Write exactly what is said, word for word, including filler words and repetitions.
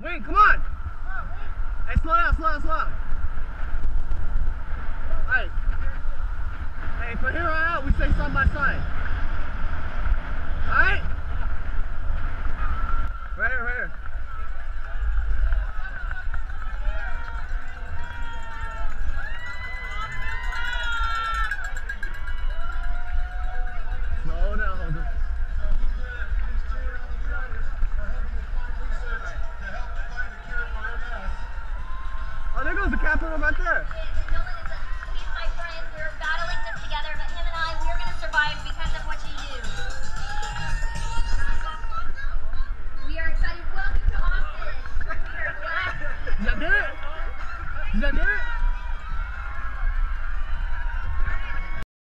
Wing, come on! Hey, slow down, slow down, slow down. Hey. Hey, from here on out, we say side by side. Alright?